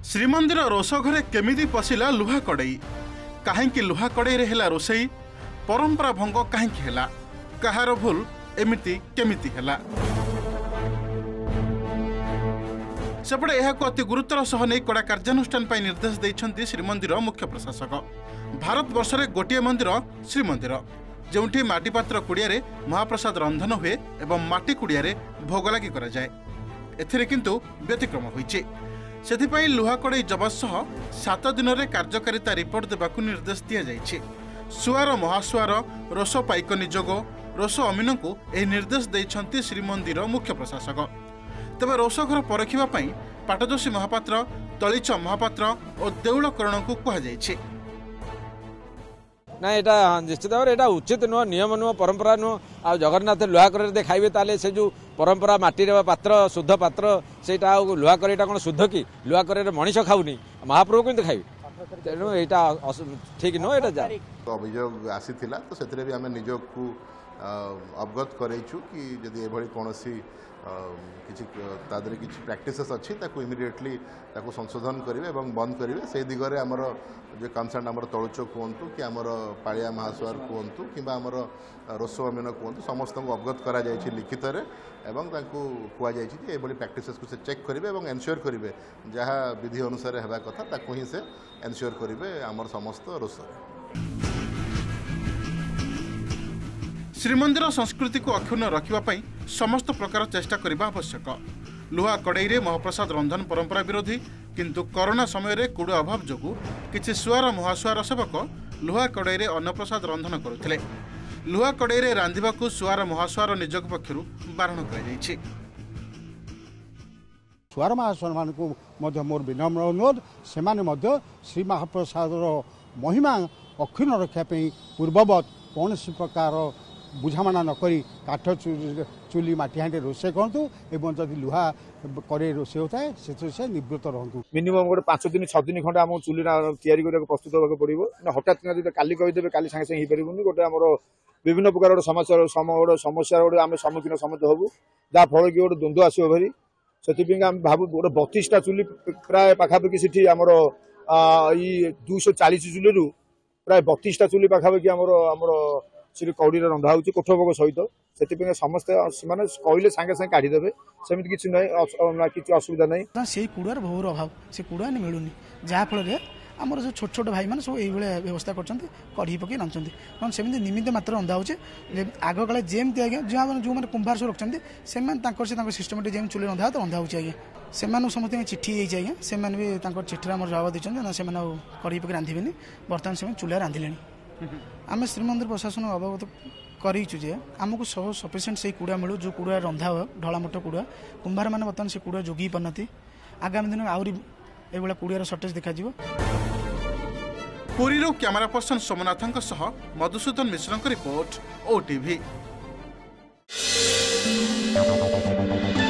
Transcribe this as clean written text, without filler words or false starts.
श्रीमंदिर रोष घरे केमिति पशिला लुहा कड़ई कहीं लुहा कड़ई रे हेला रोसई परंपरा भंग कहीं हेला कहार भूल एमिति केमिति हेला सेपटे यह अति गुरुतर सह नहीं कड़ा कार्यानुष्ठान पर निर्देश देइछंती श्रीमंदिर मुख्य प्रशासक। भारत वर्ष में गोटे मंदिर श्रीमंदिर जोठी माटीपात्र कुड़िया महाप्रसाद रंधन हुए एवं माटी कुड़िया भोग लगी करा जाए एथिरे किंतु व्यतिक्रम होईछि। सेथिपाई लुहा कड़ई जबत सह 7 दिन में कार्यकारिता रिपोर्ट देबाकू निर्देश दिया जाइछि। सुआर महासुआर रोष पाइक निजोग रोष अमीन को यह निर्देश देइछंती श्रीमंदिर मुख्य प्रशासक। तेबे रोषघर परखिबा पई पाटजोशी महापात्र तलिच महापात्र और देउलकरण को कहा जाइछि। ना यहाँ निश्चित भाव में उचित नुह नियम नुह परंपरा नुह आ जगन्नाथ लुहा करे खाइबे ताले से जो परंपरा माटी पात्र शुद्ध पात्र से लुहा करेटा कौन शुद्ध कि लुहा करे मनीष खाऊनी महाप्रभु किंतु खाइबे तेणु यहाँ ठीक नुह यहाँ अभियोग आसीथिला तो सेतरे भी आमे निजको अवगत करैछु कि यदि एभली कोनोसी किछि तादरे किछि प्रैक्टिसेस अछि ताकू इमिडिएटली ताकू संशोधन करिवे एवं बंद करिवे से दिगरे हमर जे कंसर्न हमर तळुचो कोंतु कि हमर पाळिया महासवार कोंतु किबा हमर रोसो अमीन कोंतु समस्त को अवगत करा जायछि लिखित रे एवं ताकू कुआ जायछि जे एभली प्रैक्टिसेस को से चेक करिवे एवं एन्श्योर करिवे जहा विधि अनुसार हेबा कथा ताकू ही से एन्श्योर करिवे हमर समस्त रोसो। श्रीमंदिर संस्कृति को अक्षुण्ण रखापी समस्त प्रकार चेष्टा करने आवश्यक। लुहा कड़ई रे महाप्रसाद रंधन परंपरा विरोधी किंतु कोरोना समय रे कूड़ अभाव जोगु किछि सुआर महासुआर सेवक लुहा कड़ई रे अन्नप्रसाद रंधन करुथिले। लुहा कड़ई रे रांधिबाकू सुआर महासुआर निजोग पक्षरु बारण करा जायछि। सुआर महासुआर मानकु मध्य मोर विनम्र अनुरोध से श्री महाप्रसाद महिमा अक्षुण्ण रखापी पूर्ववत कौन प्रकार बुझामणा नकरी काठ चुली माटी हाँडी रोषे कहतु एवं जदि लुहा करे रोषे होता है से निवृत्त रहतु। मिनिमम गोटे 5 दिन 6 दिन खंडे आम चुली तैयारी करने प्रस्तुत होगा पड़ो हठात काली कहीदेवे काली सागे सागे पारे गोटे आम विभिन्न प्रकार गोटे समस्या गोटे आम सम्मुखीन समस्त हबू जहाँफल कि गोटे द्वंद्व आसो भारी से भाव गोटे 32टा चुली प्राय पाखापाखि से आमर 240 चुली प्राय 32टा चुली पाखापाखि आमर से कौड़ी रंधा हो कोठभोग सहित से समस्ते कहले सागे सागे काढ़ीदेवे सेमती किसी ना कि असुविधा नहीं से कूड़ार बहुर अभाव से कूड़ा मिलूनी जहाँफल आमर जो छोट छोट भाई मैंने सब ये व्यवस्था कढ़ी पकई रांधुंट कारण सेमती निमित्त मात्र रंधा हो आग काले जमी आज्ञा जो मैंने कुंभार सब रखते से सिस्टमेटिक जमी चूल्हे रंधा तो रंधा हो आज्ञा से समस्त चिठी आज्ञा से भी चिठी आम जवाब देते से कढ़ी पकई रांधे बर्तमान से चूल्हा रांधिले आम श्रीमंदिर प्रशासन अवगत करूँ जे आमको सब सफिसीयंट से कूड़ा मिलू जो कूड़ा रंधा हुए ढलामोट कूड़ा कुंभार मैंने बर्तमान से कूड़ा जोगी पारना आगामी दिन आहरी ये कूड़ार सर्टेज देखा। Puri camera person Somnath Madhusudan Mishra report OTV।